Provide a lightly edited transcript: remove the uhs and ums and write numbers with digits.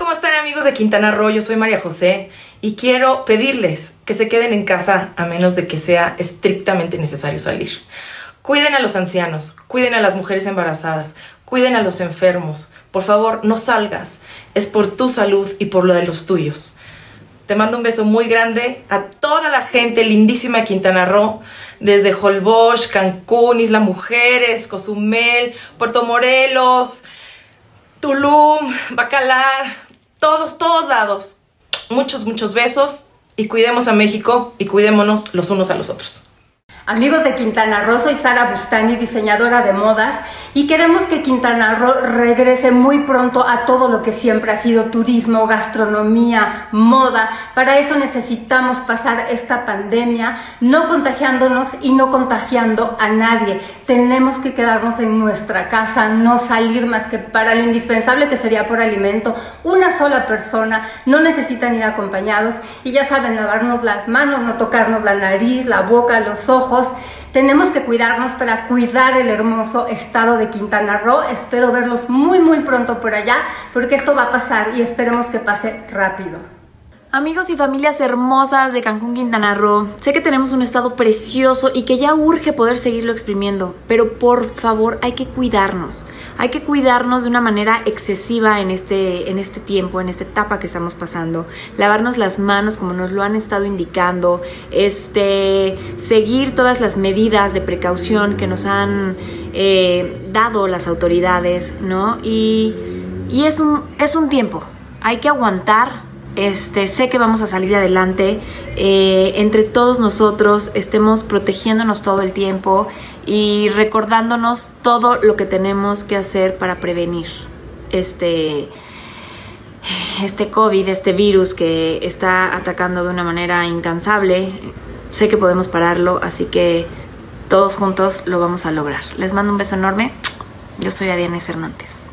¿Cómo están, amigos de Quintana Roo? Yo soy María José y quiero pedirles que se queden en casa a menos de que sea estrictamente necesario salir. Cuiden a los ancianos, cuiden a las mujeres embarazadas, cuiden a los enfermos. Por favor, no salgas. Es por tu salud y por lo de los tuyos. Te mando un beso muy grande a toda la gente lindísima de Quintana Roo, desde Holbox, Cancún, Isla Mujeres, Cozumel, Puerto Morelos, Tulum, Bacalar, todos lados. Muchos besos y cuidemos a México y cuidémonos los unos a los otros. Amigos de Quintana Roo, soy Sara Bustani, diseñadora de modas, y queremos que Quintana Roo regrese muy pronto a todo lo que siempre ha sido turismo, gastronomía, moda. Para eso necesitamos pasar esta pandemia no contagiándonos y no contagiando a nadie. Tenemos que quedarnos en nuestra casa, no salir más que para lo indispensable, que sería por alimento. Una sola persona, no necesitan ir acompañados, y ya saben, lavarnos las manos, no tocarnos la nariz, la boca, los ojos. Tenemos que cuidarnos para cuidar el hermoso estado de Quintana Roo. Espero verlos muy pronto por allá, porque esto va a pasar y esperemos que pase rápido. Amigos y familias hermosas de Cancún, Quintana Roo, sé que tenemos un estado precioso y que ya urge poder seguirlo exprimiendo, pero por favor hay que cuidarnos de una manera excesiva en este tiempo, en esta etapa que estamos pasando. Lavarnos las manos como nos lo han estado indicando, seguir todas las medidas de precaución que nos han dado las autoridades, ¿no? Y es un tiempo, hay que aguantar. Sé que vamos a salir adelante, entre todos nosotros estemos protegiéndonos todo el tiempo y recordándonos todo lo que tenemos que hacer para prevenir este COVID, este virus que está atacando de una manera incansable. Sé que podemos pararlo, así que todos juntos lo vamos a lograr. Les mando un beso enorme. Yo soy Adiana Hernández.